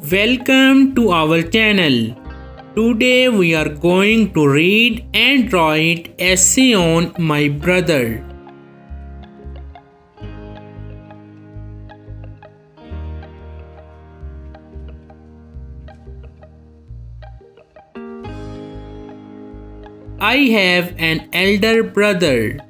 Welcome to our channel. Today we are going to read and write essay on my brother. I have an elder brother.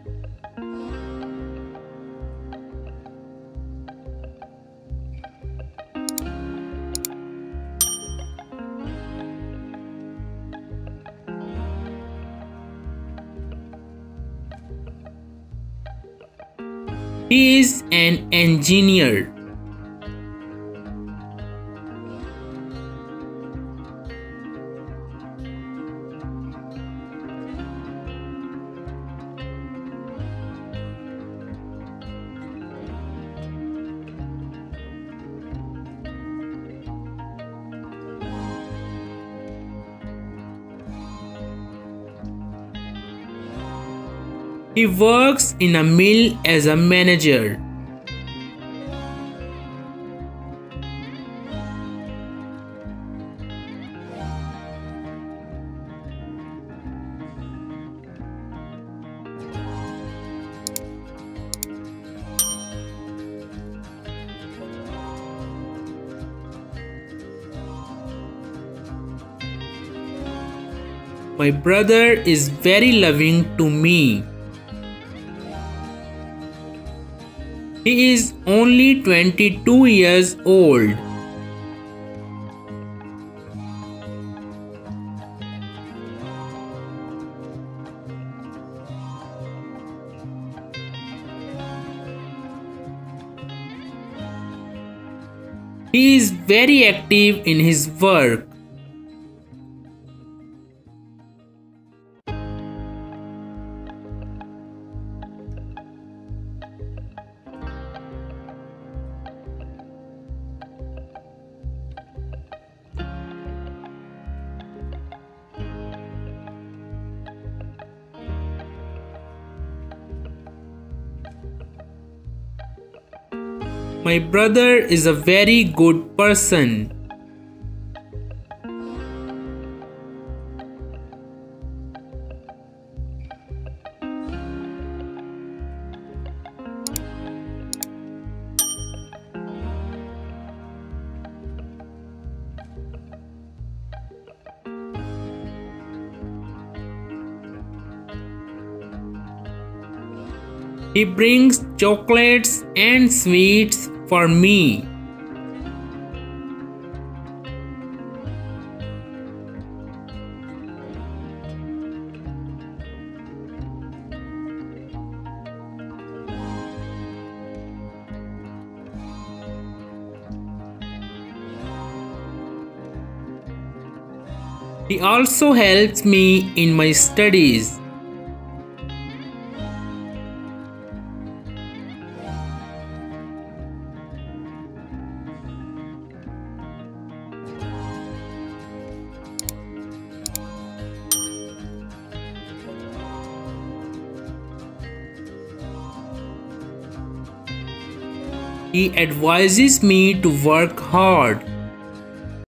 He is an engineer. He works in a mill as a manager. My brother is very loving to me. He is only 22 years old. He is very active in his work. My brother is a very good person. He brings chocolates and sweets for me. He also helps me in my studies. He advises me to work hard.